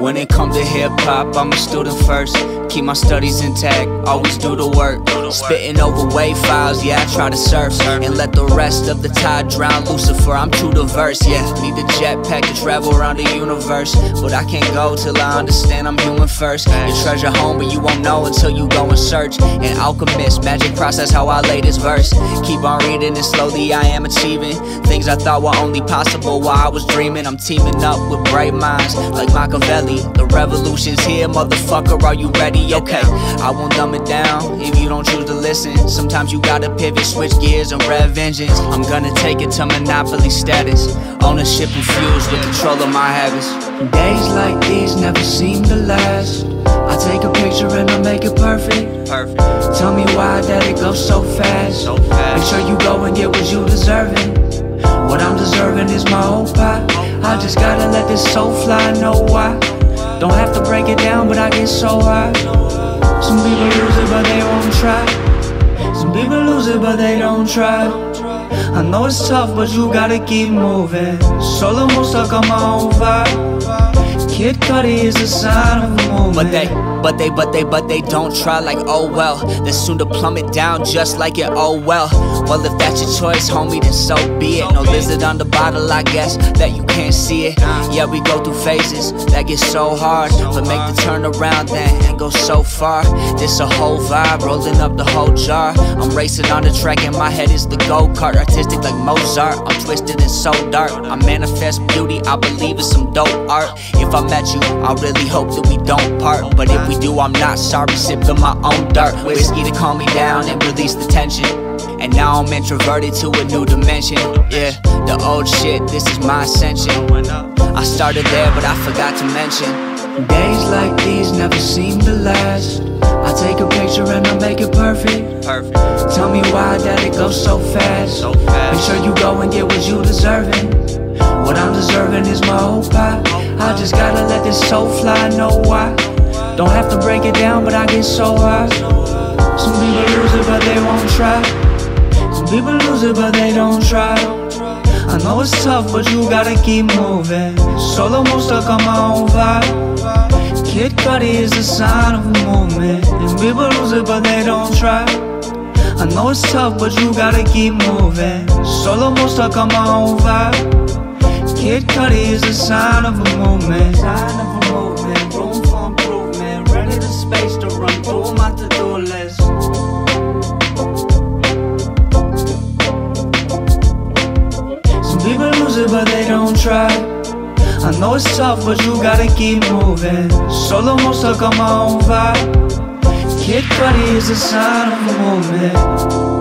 When it comes to hip-hop, I'm a student first. Keep my studies intact, always do the work. Spitting over wave files, yeah, I try to surf. And let the rest of the tide drown Lucifer, I'm too diverse, yeah. Need a jetpack to travel around the universe, but I can't go till I understand I'm human first. You treasure home, but you won't know until you go and search. An alchemist, magic process how I lay this verse. Keep on reading and slowly I am achieving things I thought were only possible while I was dreaming. I'm teaming up with bright minds like Machiavelli. The revolution's here, motherfucker, are you ready? Okay, I won't dumb it down if you don't choose to listen. Sometimes you gotta pivot, switch gears and rev engines. I'm gonna take it to monopoly status, ownership infused with control of my habits. Days like these never seem to last. I take a picture and I make it perfect. Tell me why that it goes so fast. Make sure you go and get what you deserving. What I'm deserving is my own pie. I just gotta let this soul fly, know why. Don't have to break it down, but I get so high. Some people lose it, but they won't try. Some people lose it, but they don't try. I know it's tough, but you gotta keep moving. Solo mo stuck on my own vibe. Kid Cudi is a sign of a movement. But they don't try, like oh well. They're soon to plummet down just like it, oh well. Well, if that's your choice, homie, then so be it. No lizard on the bottle, I guess that you can't see it. Yeah, we go through phases that get so hard, but make the turn around then and go so far. This a whole vibe, rolling up the whole jar. I'm racing on the track and my head is the go-kart. Artistic like Mozart, I'm twisted and so dark. I manifest beauty, I believe in some dope art. If I met you, I really hope that we don't part. But if we do, I'm not sorry, sipping my own dark whiskey to calm me down and release the tension. And now I'm introverted to a new dimension. Yeah, the old shit, this is my ascension. I started there, but I forgot to mention, days like these never seem to last. I take a picture and I make it perfect. Tell me why that it goes so fast. Make sure you go and get what you deserving. What I'm deserving is my own pie. I just gotta let this soul fly, know why. Don't have to break it down, but I get so high. Some people lose it, but they won't try. Some people lose it, but they don't try. I know it's tough, but you gotta keep moving. Solo mo stuck on my own vibe. Kid Cudi is a sign of a movement. And people lose it, but they don't try. I know it's tough, but you gotta keep moving. Solo mo stuck on my own vibe. Kid Cudi is a sign of a movement. Sign of a movement, room for improvement. Ready to space to run through my to-do list. Some people lose it, but they don't try. I know it's tough, but you gotta keep moving. Solo mo stuck on my own vibe. Kid Cudi is a sign of a movement.